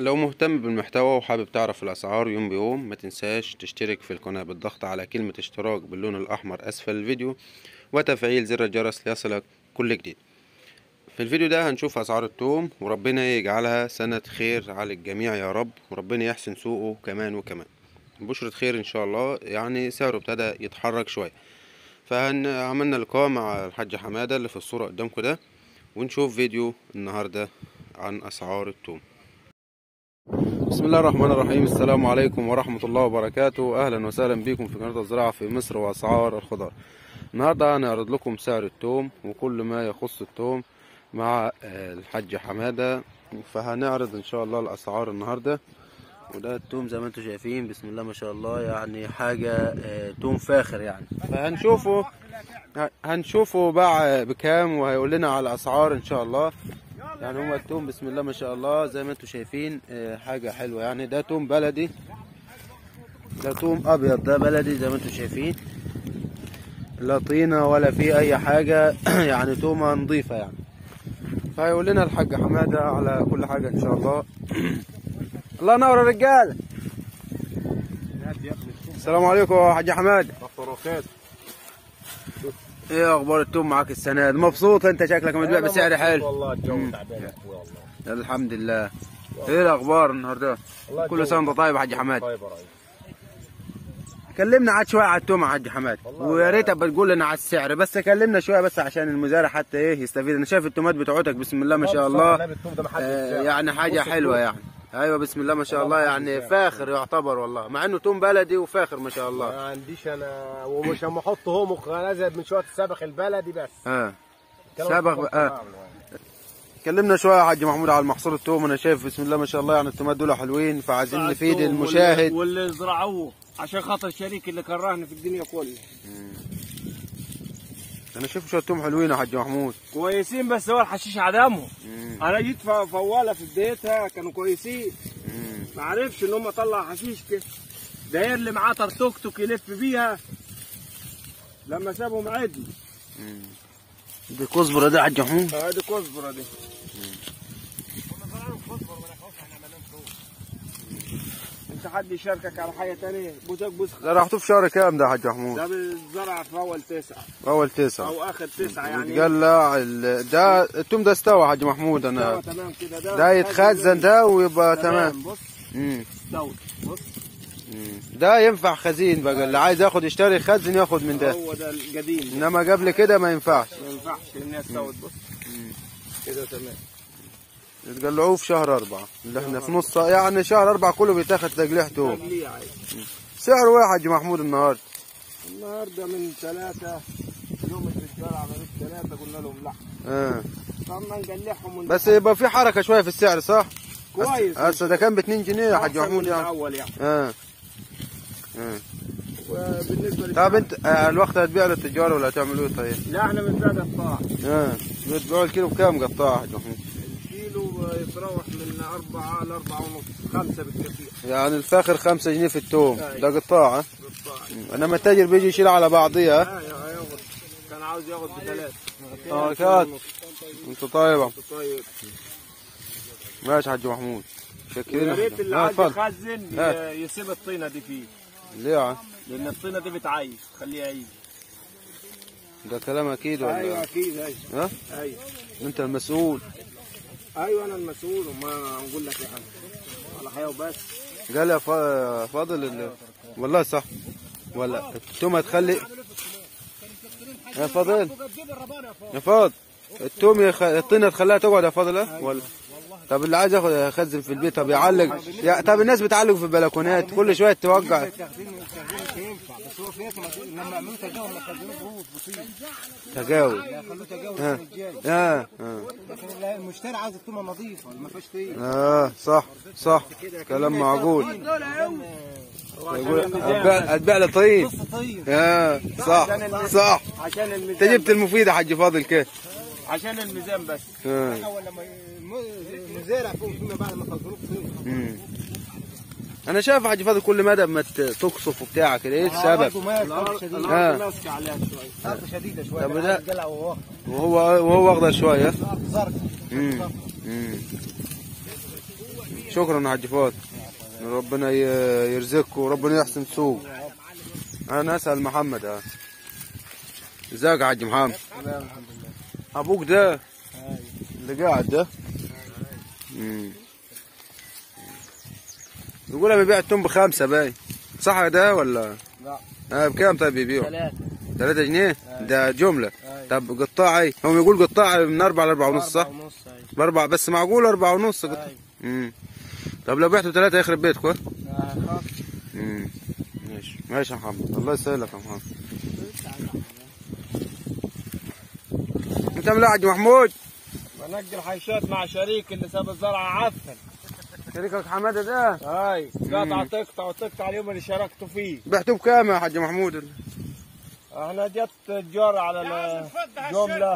لو مهتم بالمحتوى وحابب تعرف الأسعار يوم بيوم، ما تنساش تشترك في القناة بالضغط على كلمة اشتراك باللون الأحمر أسفل الفيديو وتفعيل زر الجرس ليصلك كل جديد. في الفيديو ده هنشوف أسعار التوم، وربنا يجعلها سنة خير على الجميع يا رب، وربنا يحسن سوقه كمان وكمان. بشرة خير إن شاء الله. يعني سعره ابتدى يتحرك شوية، فعملنا لقاء مع الحاج حمادة اللي في الصورة قدامكم ده، ونشوف فيديو النهاردة عن أسعار التوم. بسم الله الرحمن الرحيم. السلام عليكم ورحمة الله وبركاته. أهلا وسهلا بكم في قناة الزراعة في مصر وأسعار الخضار. النهاردة هنعرض لكم سعر التوم وكل ما يخص التوم مع الحاج حمادة، فهنعرض إن شاء الله الأسعار النهاردة. وده التوم زي ما انتم شايفين، بسم الله ما شاء الله، يعني حاجة توم فاخر يعني. فهنشوفه باع بكام وهيقول لنا على الأسعار إن شاء الله. يعني هو التوم بسم الله ما شاء الله زي ما انتم شايفين حاجة حلوة. يعني ده توم بلدي، ده توم أبيض، ده بلدي زي ما انتم شايفين، لا طينة ولا فيه أي حاجة يعني تومة نظيفة يعني. فهيقول لنا الحاج حمادة على كل حاجة إن شاء الله. الله ينور يا رجالة. السلام عليكم يا حاج حمادة. ايه اخبار التوم معاك السنه دي؟ مبسوط انت؟ شكلك بتبيع بسعر حلو. والله الجو تعبان يا اخويا والله. الحمد لله. ايه الاخبار النهارده؟ كل سنه وانت طيب يا حاج حماد. طيب يا ريس. كلمنا عاد شويه على التوم يا حاج حماد، ويا ريت بتقول لنا على السعر، بس كلمنا شويه بس عشان المزارع حتى ايه يستفيد. انا شايف التومات بتوعتك بسم الله ما شاء الله يعني حاجه حلوه يعني. ايوه بسم الله ما شاء الله، يعني فاخر يعتبر والله، مع انه توم بلدي وفاخر ما شاء الله. ما عنديش انا، ومش هم احط هومك نزل من شويه السبخ البلدي بس. سبخ. كلمنا شويه يا حاج محمود على محصول التوم. انا شايف بسم الله ما شاء الله يعني التومات دول حلوين، فعايزين نفيد المشاهد واللي زرعوه عشان خاطر الشريك اللي كرهني في الدنيا كلها. انا شايف شويه توم حلوين يا حاج محمود، كويسين، بس هو الحشيش عدمهم. انا جيت فواله في بدايتها كانوا كويسين، ما عرفش ان هم طلع حشيش كده. داير اللي معاه توك توك يلف بيها لما سابهم عدل. دي كزبره دي يا حاج محمود؟ دي كزبره دي. انت حد يشاركك على حاجه ثانيه؟ بوزك بوز. زرعتوه في شهر كام ده يا حاج محمود؟ ده بالزرع في اول 9. اول 9 او اخر 9 يعني. يتقلع ده التوم ده استوى يا حاج محمود. انا استوى تمام كده. ده يتخزن ده ويبقى تمام. بص استوى. بص ده ينفع خزين بقى، اللي عايز ياخد يشتري يخزن ياخد من ده. هو ده القديم، انما قبل كده ما ينفعش. ما ينفعش لان هي استوت. بص كده تمام. يتقلعوه في شهر 4 اللي احنا في نص، يعني شهر 4 كله بيتاخد تقليع توم. سعره ايه يا حاج محمود النهارده؟ النهارده من 3 يوم الرجاله عملت 3 قلنا لهم لا. طب ما نقلعهم بس يبقى في حركه شويه في السعر صح؟ كويس. هسه ده كان ب 2 جنيه يا حاج محمود يعني. الاول يعني. وبالنسبه طب انت الوقت هتبيع للتجار ولا هتعملوا ايه طيب؟ لا احنا بنبيع قطاع. بتبيعوا الكيلو بكام قطاع يا حاج محمود؟ الكيلو يتراوح من 4 ل 4 ونص، 5 بالكثير. يعني الفاخر 5 جنيه في التوم. ده قطاع. قطاع. انما التاجر بيجي يشيل على بعضيها. هياخد، كان عاوز ياخد ب3. بركات. انت طيب. انت طيب. ماشي يا حاج محمود، شكرا. يا ريت اللي عايز يخزن يسيب الطينه دي فيه. ليه يا عم؟ لان الطينه دي بتعيش، خليها يعيش. ده كلام اكيد ولا؟ ايوه اكيد. ايوه. ايوه انت المسؤول. ايوه انا المسؤول، وما نقول لك يا حاج على حياه وبس. قال يا فاضل والله صح ولا التوم هتخلي يا فاضل؟ يا فاضل التوم الطينه تخليها تقعد يا فاضل ولا؟ طب اللي عايز ياخد يخزن في البيت، طب يعلق طب الناس بتعلق في البلكونات كل شويه توقع. تجاوز. المشتري عايز التومه نظيفه ما فيهاش طين. صح كلام معقول. هتبيع له طين. صح. عشان الميزان. انت جبت المفيد يا حاج فاضل كده عشان الميزان بس. اول لما مزارع فوق الدنيا بعد ما خلصوه طين. انا شايف يا حاج فاضل كل مدى ما تقصف وبتاع كده، ايه السبب؟ الارض ماسكه عليها شويه، الارض شديده شويه. طب ده وهو اخضر شويه. شكرا يا حاج فاضل، ربنا يرزقكم وربنا يحسن سوق. انا اسال محمد ازيك يا حاج محمد؟ تمام الحمد لله. ابوك ده اللي قاعد ده يقول انا ببيع التوم ب5 باين، صح ده ولا؟ لا بكام طيب بيبيعوا؟ 3 جنيه ده جمله. طب قطاعي هم يقول قطاعي من 4 ل 4 ونص صح؟ 4 بس معقول 4 ونص قطاع. طب لو بعتوا 3 يخرب بيتكم. ماشي ماشي يا محمد، الله يسهلك يا محمد. انت من حاج محمود؟ بنقل حيشات مع شريك اللي ساب الزرعه عفن. شريكك حماده ده؟ قطع تقطع اليوم اللي شاركته فيه. بعتوه بكام يا حاج محمود؟ احنا جت تجار على الجمله.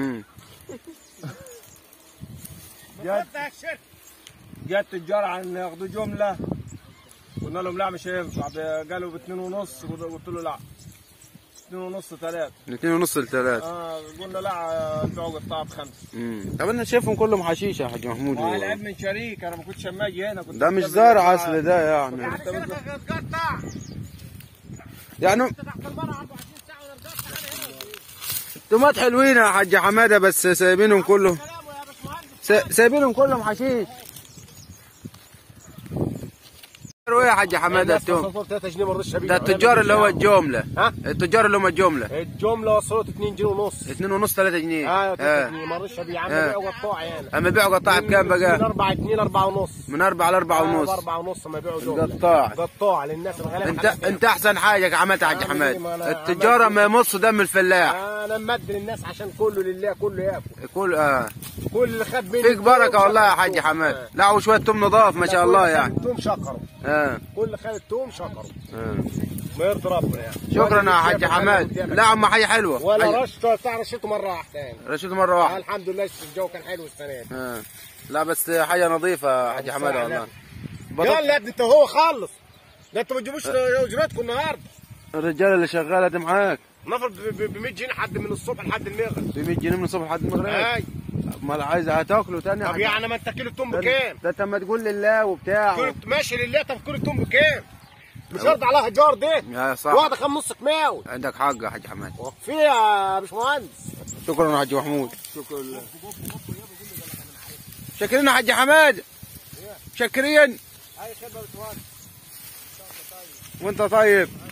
جت تجار عن ياخذوا جمله، قلنا لهم لا مش هينفع، قالوا ب2.5، قلت له لا 2.5 3. 2.5 ل 3. قلنا لا البيعوا قطاع ب5. طب انا شايفهم كلهم حشيش يا حاج محمود. العيب من شريك، انا ما كنتش اما اجي هنا كنت ده مش زرع اصل ده يعني. يعني التومات حلوين يا حاج حماده بس سايبينهم كلهم، سايبينهم كلهم حشيش. ايه يا حاج حماده التوم؟ 3 جنيه ما رضيتش ابيع. ده التجار اللي هو الجمله. التجار اللي هم الجمله وصلت 2 جنيه ونص. 2.5 3 جنيه. 3 جنيه ما رضيتش ابيع. عم بيعوا قطاع يعني. اما بيعوا قطاع بكام بقى؟ من 4 جنيه ل 4 ونص. من 4 ل 4 ونص. 4 ونص ما بيعوا جمله. قطاع للناس الغلابه. انت احسن حاجه عملتها يا حاج حماد. التجاره ما يمصوا دم الفلاح. انا ممد للناس عشان كله لله، كله ياكل. كل اللي خد مني فيك بركه والله يا حاج حماد. لا وشويه توم نضاف ما شاء الله يعني. توم شكروا. كل اللي خد التوم شكروا. ما يرضي ربنا يعني. شكرا يا حاج حماد. لا عم حاجه حلوه. ولا رشته مره واحده يعني. رشته مره واحده. الحمد لله الجو كان حلو السنه دي. لا بس حاجه نظيفه يا حاج حماد والله. يلا انت هو خلص. ده انتوا ما تجيبوش اجرتكم النهارده. الرجاله اللي شغاله دي معاك نفرض ب 100 جنيه حد من الصبح لحد المغرب. ب 100 جنيه من الصبح لحد المغرب. امال عايز هتاكله تاني؟ طب يعني ما انت كيلو التوم بكام؟ ده انت ما تقول لله وبتاع. ماشي لله. طب كيلو التوم بكام؟ مش هرضى عليها ايجار دي. يا صح. واحده 5 كماوي. عندك حق يا حاج حماد. وفي يا باشمهندس. شكرا يا حاج محمود. شكرا لله. شاكرين يا حاج حماد. شاكرين. اي خدمه يا باشمهندس. وانت طيب.